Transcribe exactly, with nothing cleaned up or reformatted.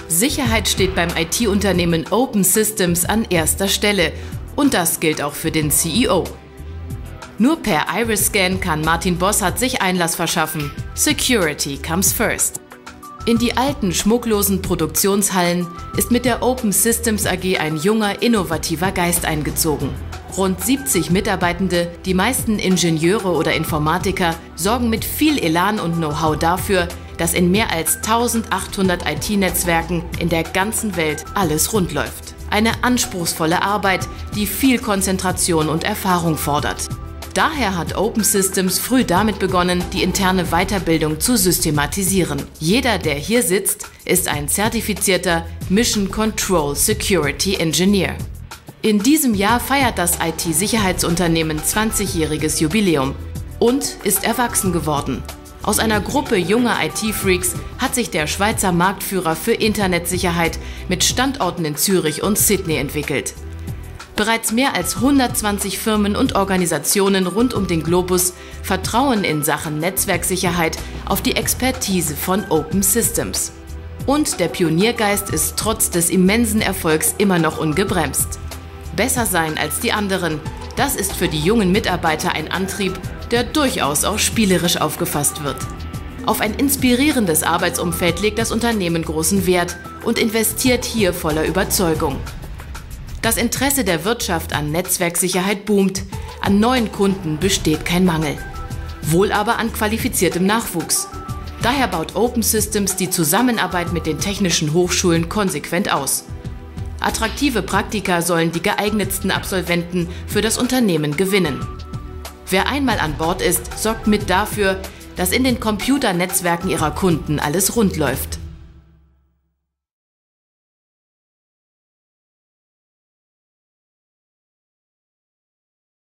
Sicherheit steht beim I T-Unternehmen Open Systems an erster Stelle. Und das gilt auch für den C E O. Nur per Iris-Scan kann Martin Bossart sich Einlass verschaffen. Security comes first. In die alten, schmucklosen Produktionshallen ist mit der Open Systems A G ein junger, innovativer Geist eingezogen. Rund siebzig Mitarbeitende, die meisten Ingenieure oder Informatiker, sorgen mit viel Elan und Know-how dafür, dass in mehr als eintausendachthundert I T-Netzwerken in der ganzen Welt alles rund läuft. Eine anspruchsvolle Arbeit, die viel Konzentration und Erfahrung fordert. Daher hat Open Systems früh damit begonnen, die interne Weiterbildung zu systematisieren. Jeder, der hier sitzt, ist ein zertifizierter Mission Control Security Engineer. In diesem Jahr feiert das I T-Sicherheitsunternehmen zwanzigjähriges Jubiläum und ist erwachsen geworden. Aus einer Gruppe junger I T-Freaks hat sich der Schweizer Marktführer für Internetsicherheit mit Standorten in Zürich und Sydney entwickelt. Bereits mehr als hundertzwanzig Firmen und Organisationen rund um den Globus vertrauen in Sachen Netzwerksicherheit auf die Expertise von Open Systems. Und der Pioniergeist ist trotz des immensen Erfolgs immer noch ungebremst. Besser sein als die anderen, das ist für die jungen Mitarbeiter ein Antrieb, der durchaus auch spielerisch aufgefasst wird. Auf ein inspirierendes Arbeitsumfeld legt das Unternehmen großen Wert und investiert hier voller Überzeugung. Das Interesse der Wirtschaft an Netzwerksicherheit boomt, an neuen Kunden besteht kein Mangel. Wohl aber an qualifiziertem Nachwuchs. Daher baut Open Systems die Zusammenarbeit mit den technischen Hochschulen konsequent aus. Attraktive Praktika sollen die geeignetsten Absolventen für das Unternehmen gewinnen. Wer einmal an Bord ist, sorgt mit dafür, dass in den Computernetzwerken ihrer Kunden alles rund läuft.